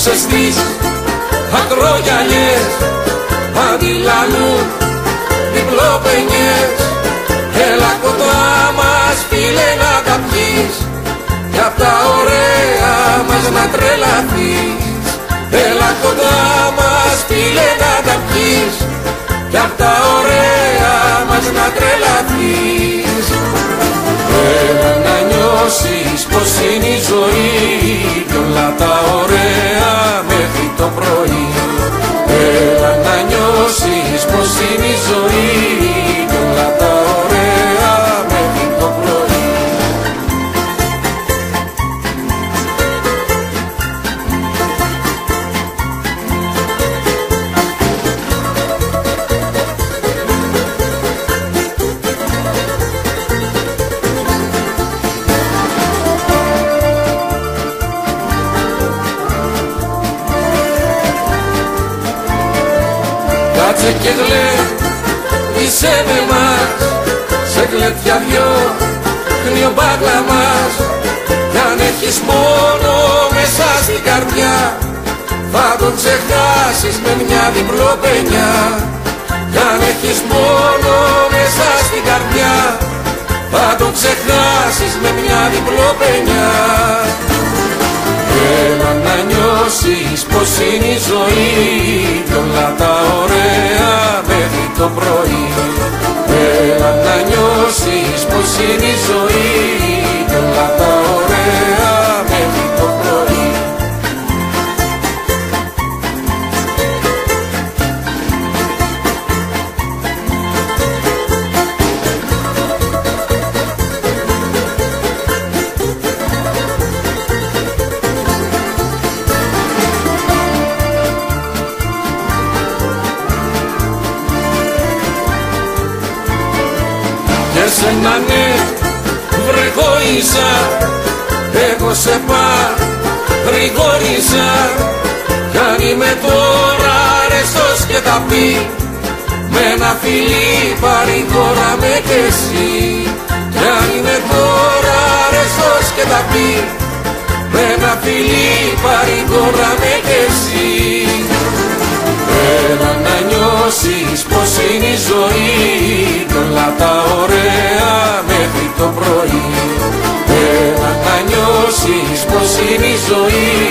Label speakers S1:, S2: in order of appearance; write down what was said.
S1: Απόψε στις ακρογιαλιές αντιλαλούν διπλοπενιές. Έλα κοντά μας φίλε να τα πιείς κι απ' τα ωραία μας να τρελαθείς. Έλα κοντά μας φίλε να τα πιείς κι απ' τα ωραία μας να τρελαθείς. Έλα να νιώσεις πως είναι η ζωή κι όλα τα ωραία μέχρι το πρωί. Έλα να νιώσεις πως είναι η ζωή κι όλα τα ωραία μέχρι το πρωί. Κάτσε και γλέντισε με μας, σε γλέντια δυο χνιο μπάγλα μας. Κι αν έχεις μόνο μέσα στην καρδιά θα τον ξεχάσεις με μια διπλοπενιά. Κι αν έχεις μόνο μέσα στην καρδιά θα τον ξεχάσεις με μια διπλοπενιά. Έλα να νιώσεις πως είναι η ζωή κι όλα τα ωραία μέχρι το πρωί. Έλα να νιώσεις πως είναι η ζωή κι όλα τα ωραία μέχρι το πρωί. Εσένα ναι βρεγόησα, εγώ σε παρηγόρησα. Κι αν είμαι τώρα αρεστός και τα πει με ένα φιλί παρηγόραμε κι εσύ. Κι αν είμαι τώρα αρεστός και τα πει με ένα φιλί παρηγόραμε κι εσύ. Έλα να νιώσεις πως είναι η ζωή κι όλα τα ωραία μέχρι το πρωί. Έλα να νιώσεις πως είναι η ζωή